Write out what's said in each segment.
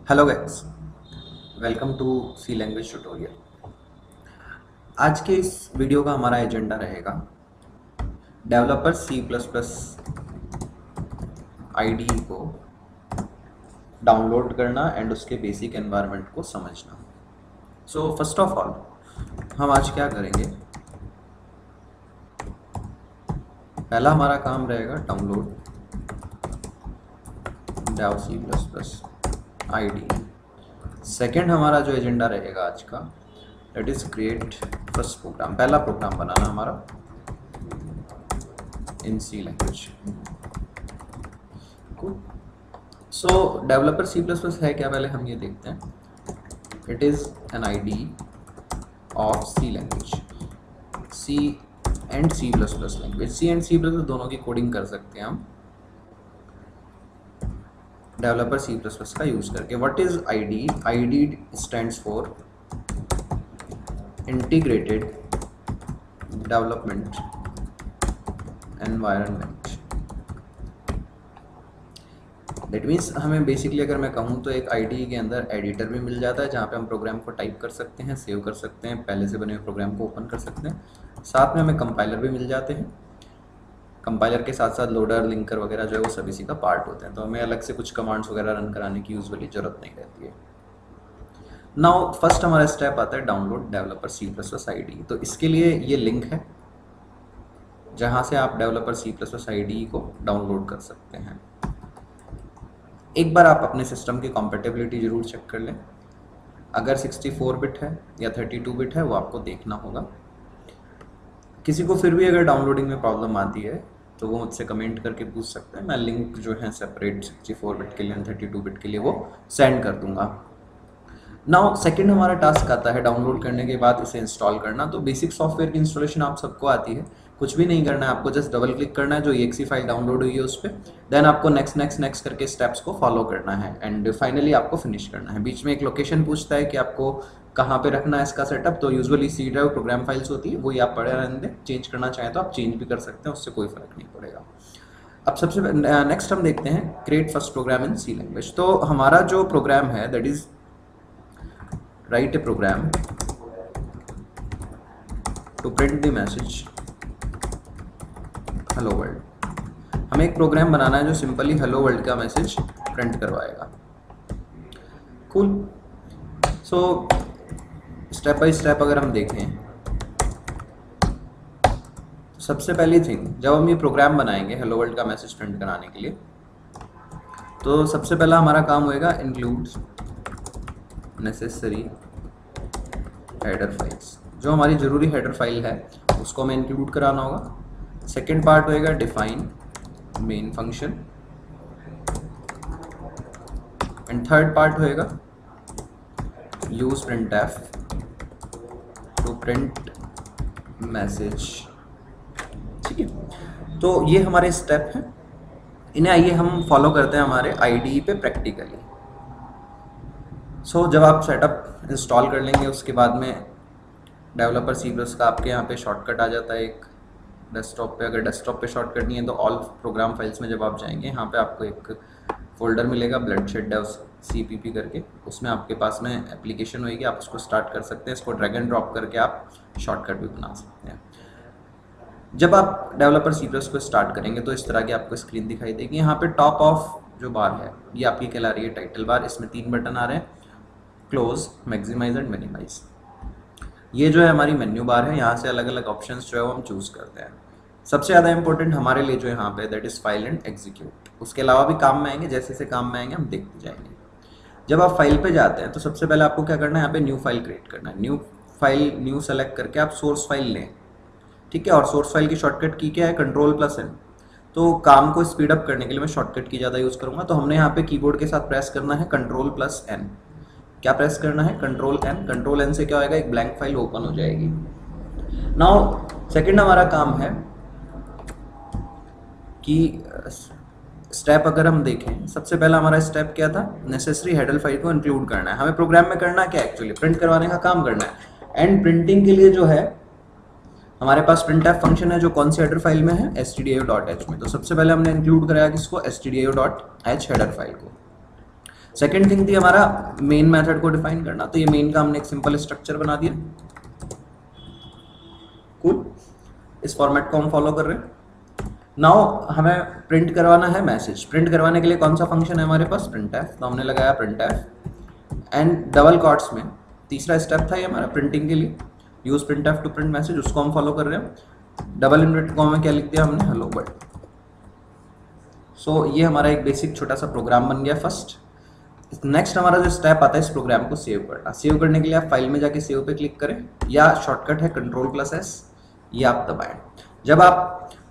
Hello guys, welcome to C language tutorial. आज के इस वीडियो का हमारा एजेंडा रहेगा developer C plus plus I को डाउनलोड करना एंड उसके बेसिक एनवायरनमेंट को समझना। सो फर्स्ट ऑफ ऑल हम आज क्या करेंगे, पहला हमारा काम रहेगा download dev C plus plus I. Second हमारा जो एजेंडा रहेगा आज का, that is create first program, पहला प्रोग्राम बनाना हमारा in C language. So developer C plus plus है क्या, पहले हम ये देखते हैं। It is an ID of C language, C and C plus plus language. C and C plus plus दोनों की कोडिंग कर सकते हैं हम डेवलपर सी प्लस प्लस का यूज करके। What is ID? ID stands for integrated development environment. That means हमें basically अगर मैं कहूँ तो एक आईडी के अंदर एडिटर भी मिल जाता है जहाँ पे हम प्रोग्राम को टाइप कर सकते हैं, सेव कर सकते हैं, पहले से बने हुए प्रोग्राम को ओपन कर सकते हैं। साथ में हमें कंपाइलर भी मिल जाते हैं। कंपाइलर के साथ साथ लोडर, लिंकर वगैरह जो है वो सब इसी का पार्ट होते हैं, तो हमें अलग से कुछ कमांड्स वगैरह रन कराने की यूजुअली ज़रूरत नहीं रहती है। नाउ फर्स्ट हमारा स्टेप आता है download developer C plus plus I D. तो इसके लिए ये लिंक है जहाँ से आप developer C plus plus I D को डाउनलोड कर सकते हैं। एक बार आप अपने सिस्टम की कॉम्पेटेबिलिटी ज़रूर चेक कर लें। अगर 64 बिट है या 32 बिट है वो आपको देखना होगा। किसी को फिर भी अगर डाउनलोडिंग में प्रॉब्लम आती है तो वो मुझसे कमेंट करके पूछ सकते हैं। मैं लिंक जो है सेपरेट 64 बिट के लिए एंड 32 बिट के लिए वो सेंड कर दूंगा। नाउ सेकंड हमारा टास्क आता है डाउनलोड करने के बाद इसे इंस्टॉल करना। तो बेसिक सॉफ्टवेयर की इंस्टॉलेशन आप सबको आती है, कुछ भी नहीं करना है, आपको जस्ट डबल क्लिक करना है जो EXE फाइल डाउनलोड हुई है उस पर, देन आपको नेक्स्ट नेक्स्ट नेक्स्ट करके स्टेप्स को फॉलो करना है एंड फाइनली आपको फिनिश करना है। बीच में एक लोकेशन पूछता है कि आपको कहाँ पे रखना है इसका सेटअप। तो usually C drive program files होती है, वही आप पड़े रहने दें। चेंज करना चाहें तो आप चेंज भी कर सकते हैं, उससे कोई फर्क नहीं पड़ेगा। अब सबसे नेक्स्ट हम देखते हैं create first program in C language. तो हमारा जो प्रोग्राम है that is write a program to print the message hello world. हमें एक प्रोग्राम बनाना है जो सिंपली हेलो वर्ल्ड का मैसेज प्रिंट करवाएगा। Cool. So step by step अगर हम देखें, सबसे पहली थिंग जब हम ये प्रोग्राम बनाएंगे हेलो वर्ल्ड का मैसेज प्रिंट कराने के लिए, तो सबसे पहला हमारा काम होएगा इंक्लूड नेसेसरी हेडर फाइल्स। जो हमारी ज़रूरी हेडर फाइल है उसको हमें इंक्लूड कराना होगा। सेकेंड पार्ट होएगा define main function and third part होएगा use printf to print message. ठीक है, तो ये हमारे स्टेप हैं, इन्हें आइए हम फॉलो करते हैं हमारे आईडी पे प्रैक्टिकली। सो जब आप सेटअप इंस्टॉल कर लेंगे उसके बाद में डेवलपर सी प्लस का आपके यहाँ पे शॉर्टकट आ जाता है एक डेस्कटॉप पे। अगर डेस्कटॉप पे शॉर्टकट नहीं है तो ऑल प्रोग्राम फाइल्स में जब आप जाएंगे यहाँ पे आपको एक फोल्डर मिलेगा ब्लडशेड डेव CPP करके, उसमें आपके पास में एप्लीकेशन होगी, आप उसको स्टार्ट कर सकते हैं। इसको ड्रैग एंड ड्रॉप करके आप शॉर्टकट भी बना सकते हैं। जब आप डेवलपर सी प्लस को स्टार्ट करेंगे तो इस तरह की आपको स्क्रीन दिखाई देगी। यहाँ पे टॉप ऑफ जो बार है ये आपकी कहला रही है टाइटल बार। इसमें 3 बटन आ रहे हैं, क्लोज, मैक्सिमाइज एंड मिनिमाइज। ये जो है हमारी मेन्यू बार है, यहाँ से अलग अलग ऑप्शंस जो है वो हम चूज़ करते हैं। सबसे ज़्यादा इंपॉर्टेंट हमारे लिए जो यहाँ पे that is file and execute. उसके अलावा भी काम में आएंगे, जैसे जैसे काम में आएंगे हम देखते जाएंगे। जब आप फाइल पे जाते हैं तो सबसे पहले आपको क्या करना है, यहाँ पे न्यू फाइल क्रिएट करना है। न्यू फाइल, न्यू सेलेक्ट करके आप सोर्स फाइल लें। ठीक है, और सोर्स फाइल की शॉर्टकट की क्या है, Ctrl+N। तो काम को स्पीड अप करने के लिए मैं शॉर्टकट की ज़्यादा यूज़ करूँगा। तो हमने यहाँ पे कीबोर्ड के साथ प्रेस करना है Ctrl+N। क्या प्रेस करना है, Ctrl+N। Ctrl+N से क्या होगा, एक ब्लैंक फाइल ओपन हो जाएगी। नाउ सेकंड हमारा काम है कि स्टेप अगर हम देखें, सबसे पहला हमारा स्टेप क्या था, नेसेसरी हेडर फाइल को इंक्लूड करना है। हमें प्रोग्राम में करना क्या है, एक्चुअली प्रिंट करवाने का काम करना है। एंड प्रिंटिंग के लिए जो है हमारे पास printf फंक्शन है जो कौन सी हेडर फाइल में है, stdio.h में। तो सबसे पहले हमने इंक्लूड कराया किसको, stdio.h हेडर फाइल को। सेकेंड थिंग थी हमारा मेन मेथड को डिफाइन करना, तो ये मेन का हमने एक सिंपल स्ट्रक्चर बना दिया। कूल, इस फॉर्मेट को हम फॉलो कर रहे हैं। नाउ हमें प्रिंट करवाना है मैसेज। प्रिंट करवाने के लिए कौन सा फंक्शन है हमारे पास, प्रिंट एफ, तो हमने लगाया print F and double quotes में तीसरा स्टेप था ये हमारा प्रिंटिंग के लिए, use print F to print message, उसको हम फॉलो कर रहे हैं। डबल इन्वर्टेड कॉमा में क्या लिख दिया हमने, हेलो वर्ल्ड। सो ये हमारा एक बेसिक छोटा सा प्रोग्राम बन गया फर्स्ट। नेक्स्ट हमारा जो स्टेप आता है इस प्रोग्राम को सेव करना। सेव करने के लिए आप फाइल में जाके सेव पे क्लिक करें, या शॉर्टकट है Ctrl+S, ये आप दबाएं। जब आप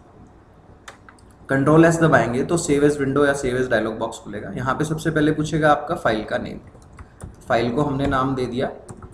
Ctrl+S दबाएंगे तो सेव एज विंडो या सेव एज डायलॉग बॉक्स खुलेगा। यहाँ पे सबसे पहले पूछेगा आपका फाइल का नेम, फाइल को हमने नाम दे दिया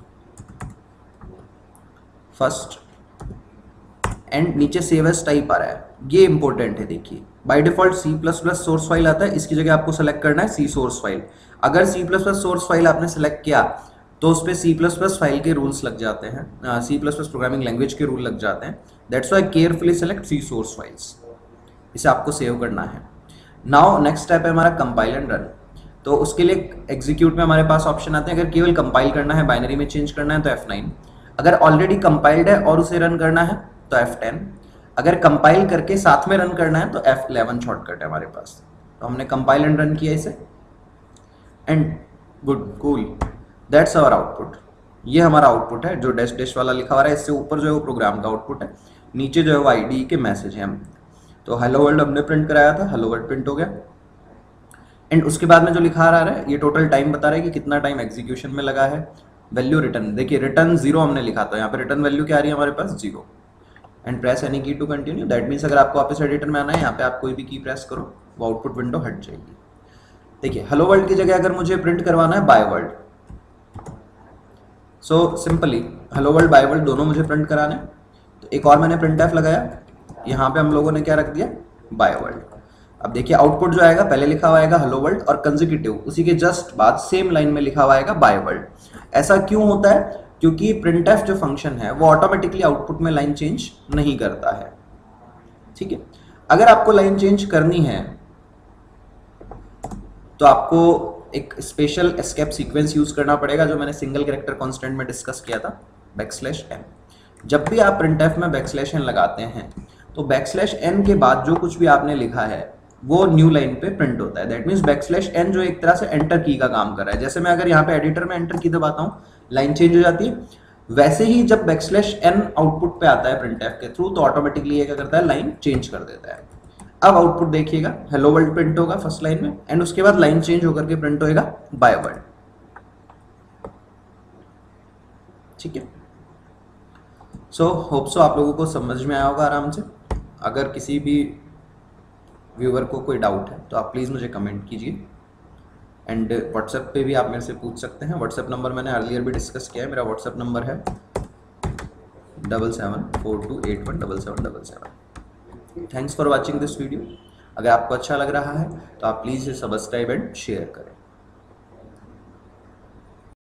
फर्स्ट, एंड नीचे सेव एज टाइप आ रहा है, ये इंपॉर्टेंट है। देखिए by default C++ source file आता है, इसकी जगह आपको सेलेक्ट करना है C सोर्स फाइल। अगर C++ सोर्स फाइल आपने सेलेक्ट किया तो उस पर C++ फाइल के रूल्स लग जाते हैं, C++ प्रोग्रामिंग लैंग्वेज के रूल लग जाते हैं। That's why carefully select C source files, इसे आपको सेव करना है। नाउ नेक्स्ट स्टेप है हमारा कंपाइल एंड रन। तो उसके लिए एग्जीक्यूट में हमारे पास ऑप्शन आते हैं, अगर केवल कंपाइल करना है, बाइनरी में चेंज करना है तो F9, अगर ऑलरेडी कंपाइल्ड है और उसे रन करना है तो F10, अगर कंपाइल करके साथ में रन करना है तो F11 शॉर्टकट है हमारे पास। तो हमने कंपाइल एंड रन किया इसे, and good, cool, that's our output. ये हमारा आउटपुट है जो डैश डैश वाला लिखा हुआ है, इससे ऊपर जो है वो प्रोग्राम का आउटपुट है, नीचे जो है वो आईडी के मैसेज है। हम तो हेलो वर्ल्ड हमने प्रिंट कराया था, हेलो वर्ल्ड प्रिंट हो गया। एंड उसके बाद में जो लिखा आ रहा है ये टोटल टाइम बता रहा है कि कितना टाइम एग्जीक्यूशन में लगा है। वैल्यू रिटर्न, देखिए रिटर्न 0 हमने लिखा था, यहाँ पे रिटर्न वैल्यू क्या आ रही है हमारे पास, 0। And press any key to continue. That means अगर आपको वापस एडिटर में आना है, यहाँ पे आप कोई भी की प्रेस करो, वो आउटपुट विंडो हट जाएगी। देखिए हेलो वर्ल्ड की जगह अगर मुझे प्रिंट करवाना है bye world, so simply hello world bye world दोनों मुझे प्रिंट कराने, तो एक और मैंने प्रिंट एफ लगाया, यहाँ पे हम लोगों ने क्या रख दिया, बाय वर्ल्ड। अब देखिए आउटपुट जो आएगा पहले लिखा हुआ आएगा हेलो वर्ल्ड और कंसेक्यूटिव उसी के जस्ट बाद सेम लाइन में लिखा हुआ आएगा बाय वर्ल्ड। ऐसा क्यों होता है, क्योंकि प्रिंटएफ जो फंक्शन है वो ऑटोमेटिकली आउटपुट में लाइन चेंज नहीं करता है। ठीक है, अगर आपको लाइन चेंज करनी है तो आपको एक स्पेशल एस्केप सीक्वेंस यूज करना पड़ेगा, जो मैंने सिंगल कैरेक्टर कांस्टेंट में डिस्कस किया था, \n। जब भी आप प्रिंटएफ में \n लगाते हैं तो \n के बाद जो कुछ भी आपने लिखा है वो न्यू लाइन पे प्रिंट होता है। दैट मीन्स \n जो एक तरह से एंटर की का काम कर रहा है। जैसे मैं अगर यहाँ पे एडिटर में एंटर की दबाता हूँ लाइन चेंज हो जाती है, वैसे ही जब \n आउटपुट पे आता है प्रिंटएफ के थ्रू तो ऑटोमेटिकली ये क्या करता है, लाइन चेंज कर देता है। अब आउटपुट देखिएगा, हेलो वर्ल्ड प्रिंट होगा फर्स्ट लाइन में, एंड उसके बाद लाइन चेंज होकर के प्रिंट होएगा बाय वर्ल्ड। ठीक है, सो होप सो आप लोगों को समझ में आया होगा आराम से। अगर किसी भी व्यूअर को कोई डाउट है तो आप प्लीज़ मुझे कमेंट कीजिए, एंड व्हाट्सएप पे भी आप मेरे से पूछ सकते हैं। व्हाट्सएप नंबर मैंने अर्लियर भी डिस्कस किया है, मेरा व्हाट्सएप नंबर है 7742817777। Thanks for watching this video. अगर आपको अच्छा लग रहा है तो आप प्लीज़ इसे सब्सक्राइब एंड शेयर करें।